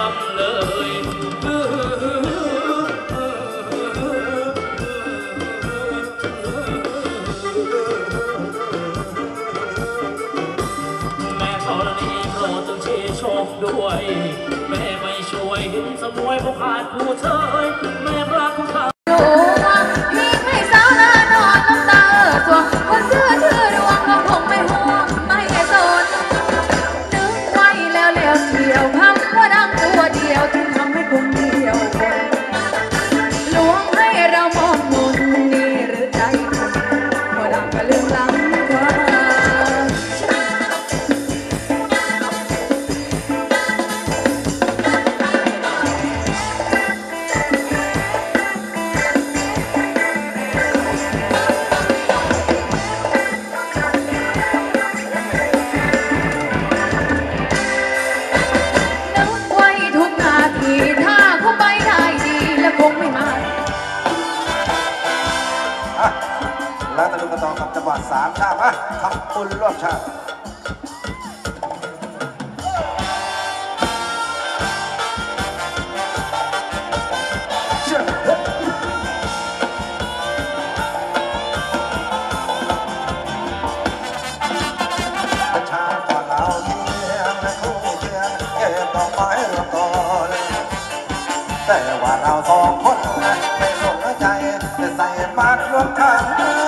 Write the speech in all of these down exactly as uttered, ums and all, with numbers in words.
ำเลยแม่ธรณีโปรดจงชี้โชคด้วยแม่ไม่ช่วยหินสมวยผู้ขาดผู้เชยแม่รักของข้าพี่ไม่สาวนาหนอนน้ำตาเออจวงคนเชื่อชื่อดวงเราคงไม่ห่วงไม่สนนึกไว้แล้วแล้วเที่ยวคำว่าดังตัวเดียวถึงทำให้คนเดียวคนลวงให้เรามองมนนี่หรือใจคนพอดังก็ลืมหลังว่าแล้วตะลุกกระตองกับจังหวัดสามชาติมาทำบุญร่วมชาติประชาชนเราเทียงและคู่เทียงเก็บดอกไม้รวมต้นแต่ว่าเราสองคนไม่สนใจแต่ใส่บาตรรวมกัน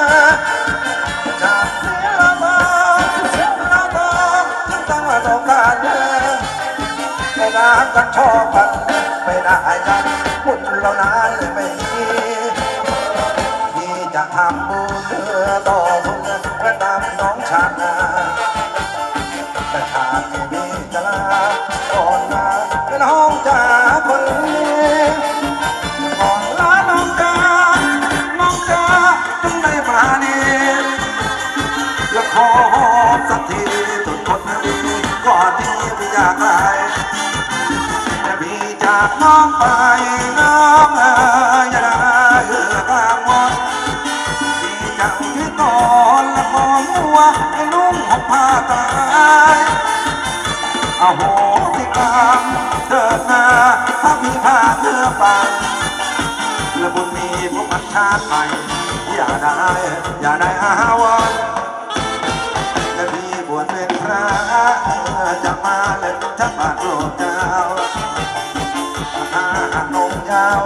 จากเสียเราต้องเสียเราต้องจึงต้องมาต้องการไม่รักกันชอบกันไม่ได้กันบุญเรานั้นไม่มีที่จะทำบุญเพื่อต่อทุนเพื่อตามน้องชาตินาแต่ชาตินี้จะลาก่อนมาเป็นห้องจ่าคนนี้ก่อนลาน้องจ่าน้องจ่าจึงได้มานี่และขอสักทีทุกคนดีก่อนที่พี่อยากไกลแต่พี่จากน้องไปน้องเอ๋ยอย่าได้เหือกลางวันพี่จังที่นอนและมองมัวให้นุ่งห่มผ้าตายเอาโหสิกรรมเถิดนาถ้าพี่พาเธอไปและบุญมีพวกมันชาติใหม่อย่าได้อย่าได้อาวันและพี่บวชเป็นพระจะมาเล่นทับบาทโลกเจ้าอาหารนมยาว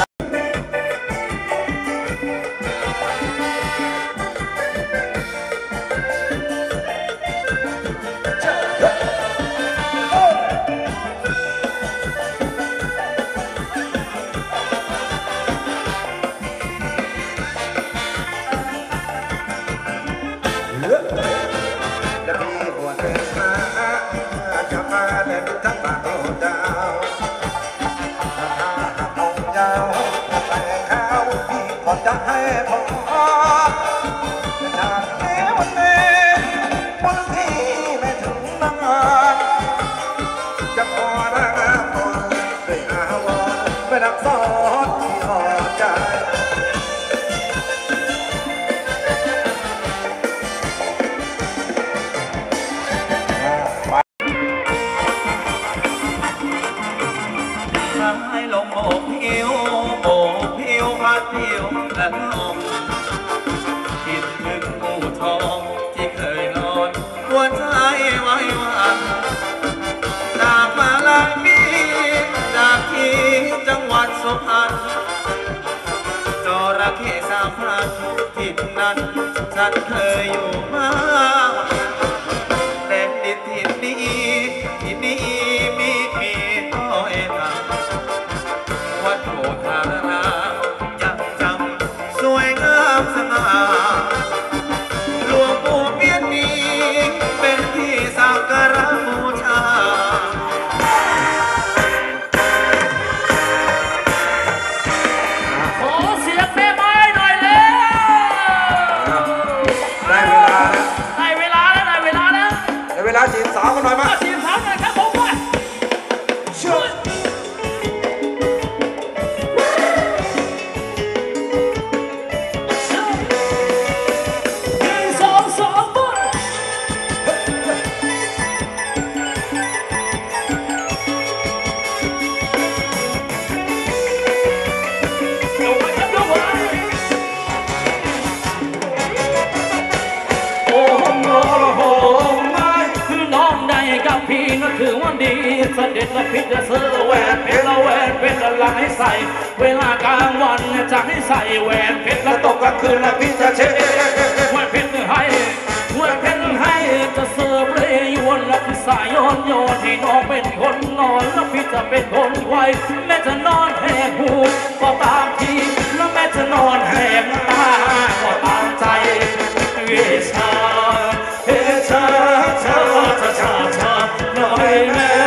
ก่อนจะให้พอจากนี้วันนี้วันที่ไม่ถึงนานจะขอรักก่อนด้วยอาวรณ์ไม่ดักซ้อนที่อ่อนใจให้ลงโบกผิวโบกผิวพัดผิวและนองคิดถึงหมู่ทองที่เคยนอนหัวใจไว้วันจากมาหลายปีจากที่จังหวัดสุพรรณจระเข้สามพันที่นั้นฉันเคยอยู่มาแต่ดินที่นี้ที่นี้มีมีอ้อยนาวัดโพธารามยังจำสวยงามสง่าหลวงปู่เมียนนี้เป็นที่สักการะบูชาขอเสียงแม่ไม้หน่อยแล้วได้เวลาพี่นั่นถือว่าดีเสด็จละพี่จะซื้อแหวนเพชรละแหวนเพชรละให้ใส่เวลากลางวันจะให้ใส่แหวนเพชรละตกกลางคืนละพี่จะเช็ดแหวนเพชรให้แหวนเพชรให้จะเสิร์ฟเลยยวนละพี่สายย้อนโยนที่น้องเป็นคนนอนแล้วพี่จะเป็นคนไว้แม่จะนอนแหกหูก็ตามทีแล้วแม่จะนอนแหกตาก็ตามใจเวชาเฮชาชาชาชาชาหน่อยแม่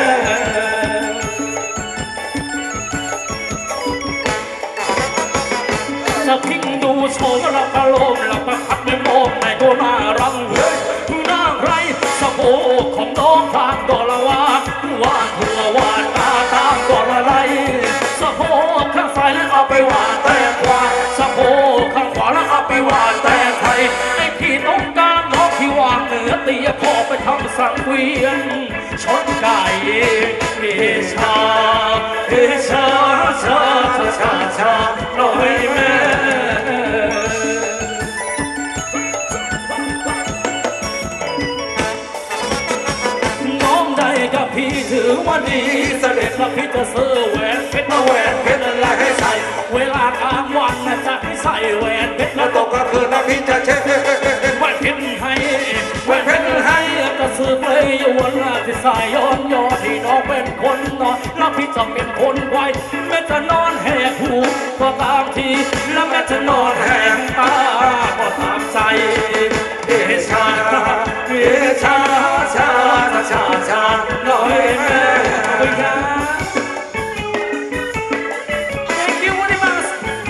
จะทิ้งดูโฉมละประโลมละประคัดไม่โมกในตัวน่ารังน่าไรสะโพกของน้องทางดอละวานวานหัววานตาตามดอละไรสะโพกข้างซ้ายแล้วเอาไปวานแต่ขวาสะโพกข้างขวาแล้วเอาไปวานแต่ไทยไอ้พี่ต้องการน้องที่วางเหนือเตียขอไปทำสังเวียนชนไก่เฮชาเฮชาชาชาชาชาหน่อยแม่น้องได้กับพี่ถือว่าดีเสด็จแล้วพี่จะซื้อแหวนเพชรมาแหวนเพชรละให้ใส่เวลากลางวันจะให้ใส่แหวนเพชรแล้วตกกลางคืนแล้วพี่จะเช็ดแหวนเพชรให้แหวนเพชรให้จะซื้อไปอยู่วันละที่สายย้อนยอที่น้องเป็นคนนอนแล้วพี่จะเป็นคนไว้แม่จะนอนแหกหูก็ตามทีแล้วแม่จะนอนแหกตาก็ตามใจเอชาเอชาชาชาชาหน่อยแม่ไปกัน Thank you very much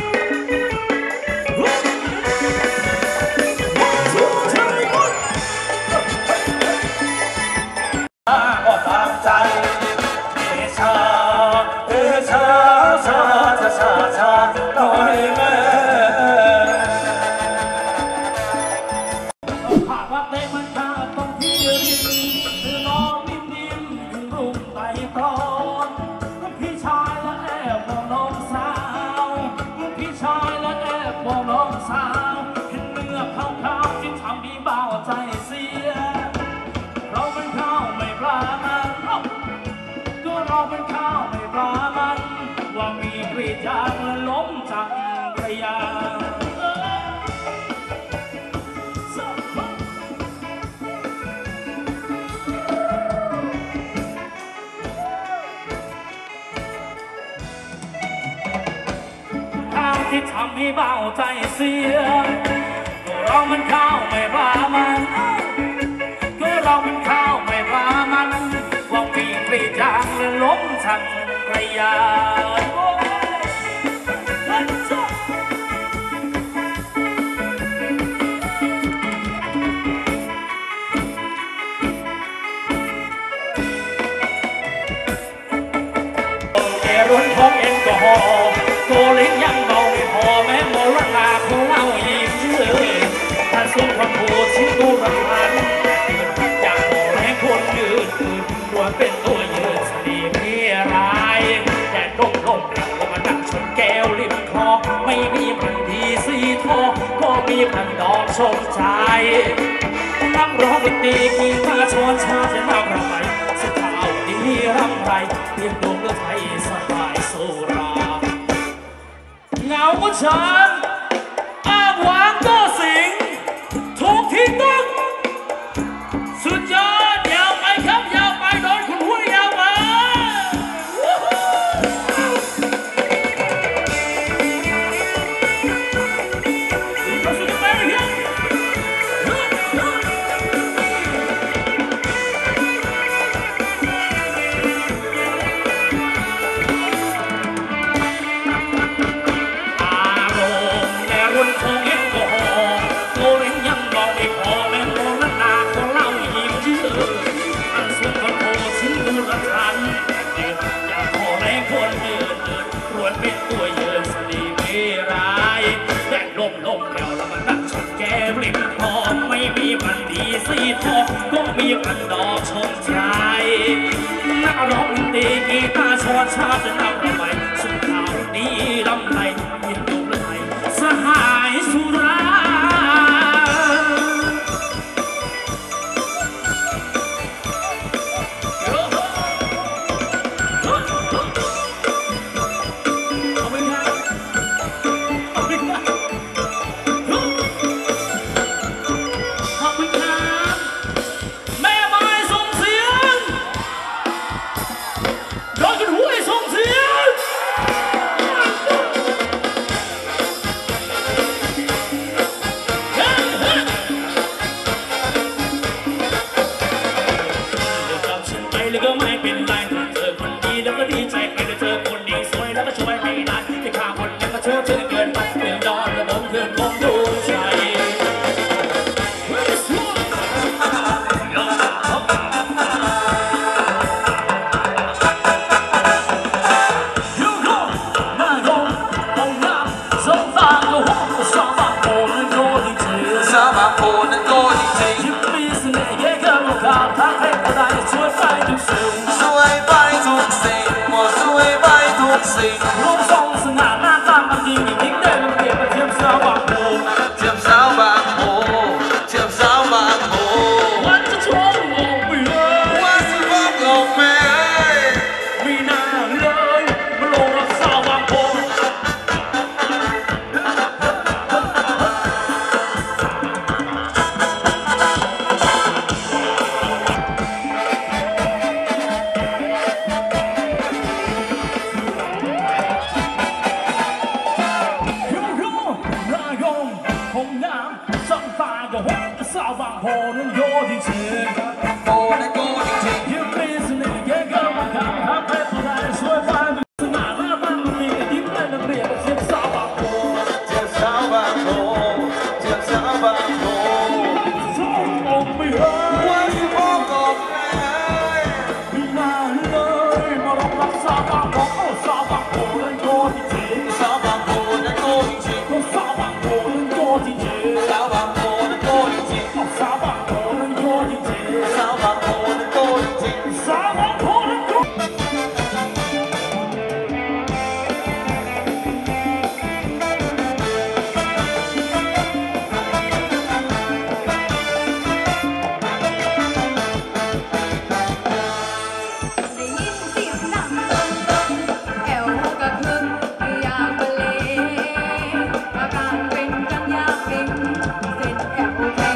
ก็ตามใจเอชาเอชาชาชาชาชาหน่อยแม่หากว่าเต้มันขาดต้องพี่ริมคือนอนนิ่มๆถึงรุ่งไต่ตอนพี่ชายและแอบมองน้องสาวพี่ชายและแอบมองน้องสาวเห็นเนื้อขาวๆที่ทำให้เบาใจเสียเราเป็นข้าวไม่ปลามันก็เราเป็นข้าวไม่ปลามันว่ามีกรีดยางและล้มจากกระยาที่ทำให้เบาใจเสียก็เรามันข้าวไม่ปลามันก็เราเป็นข้าวไม่ปลามันว่ามีกรีดยางและล้มชันกระยาเอรุ่นของเอ็นก็หอโกลิ้นยังเบาไม่พอแม้โมรณาของเรายิ้มเลยถ้าสุขวันโผล่ชิ้นดูรักมันอยากขอแรงคนยืนอื่นรวนเป็นตัวยืนสนีไม่ร้ายแต่ลมลมเรามาดักชนแก้วริมคลองไม่มีพันธีสีทองก็มีพันดอกชมใจนักร้องดนตรีกีตาร์ชวนชาจะน่าประไหมสุดท้ายดีรำไรเพียงดวงเลือดไทยสบายสุราเงาฉันอ้างว้างก็สิงถูกที่ต้องสุดยอดยาวไปครับยาวไปโดนคุณหัวยาวมาสีทองก็มีพันดอกชมชายนักร้องดีกีตาร์ชวนชาจะนำเราไปสุดข่าวดีลำไรยินดูเลยสหายสุราแล้วก็ไม่เป็นไรเจอคนดีแล้วก็ดีใจไปเจอคนดีสวยแล้วก็ช่วยไม่ได้ที่ข้าคนนั้นก็เชื่อเธอเกินไปเรื่องดอนระบมเพื่อนของดวงใจลูกทรงสง่าหน้าตามันดีมีทิ้งได้ลำเลียงมาเทียมสาวบางโพเทียมสาวบางโพเทียมสาวบางโพวันจะชมออกไปเลยวันจะชมออกไปไม่น่าเลยมาลงรักสาวบางโพสาวบางโพนั้นโยดีเชโพนั้นโยดีเชยิ้มมีเสน่ห์แก่เกินมาข้ามทับเพชรได้สวยฟ้าดูสง่าหน้ามันมียิ้มได้นักเรียนเทียบสาวบางโพเทียบสาวบางโพเทียบสาวบางโพชอบองค์ไม่เฮ้ยว่าสิพ่อก็ไม่น่าเลยมาลองรักสาวบางโพสาวบางโพนั้นโยดีเชสาวบางโพนั้นโยดีเชสาวบางโพนั้นโยดีเชสาวบางโพสาวบางโพนั้นโยดีเจสาวบางโพนั้นโยดีเจสาวบางโพนั้นโยได้ยินเสียงดังตึ้งตึ้งแอวกระทึกอยากบรรเลงอาการเป็นจังอยากเก่งเส้นแอวแข็ง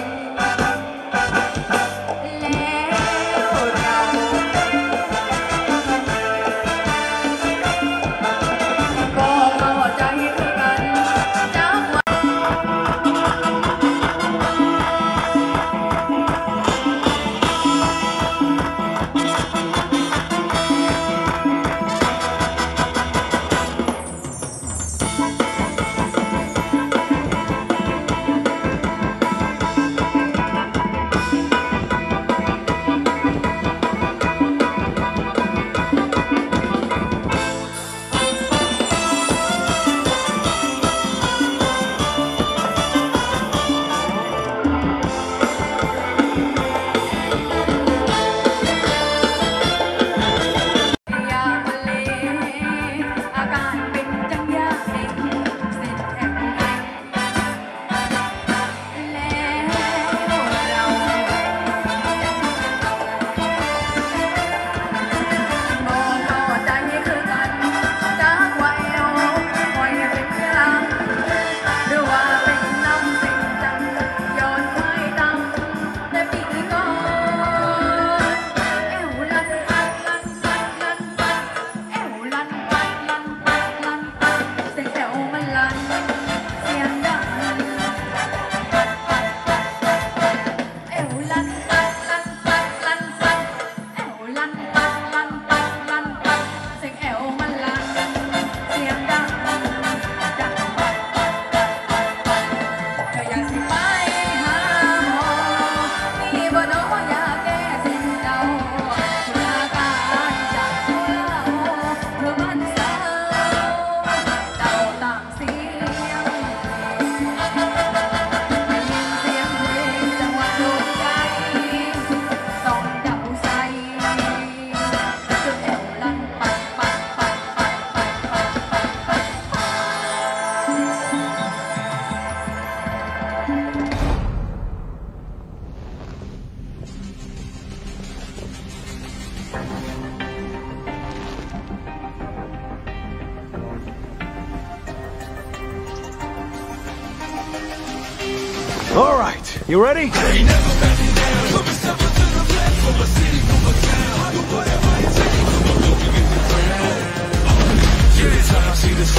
All right, you ready?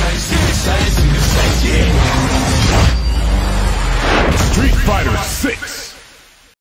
Street Fighter six.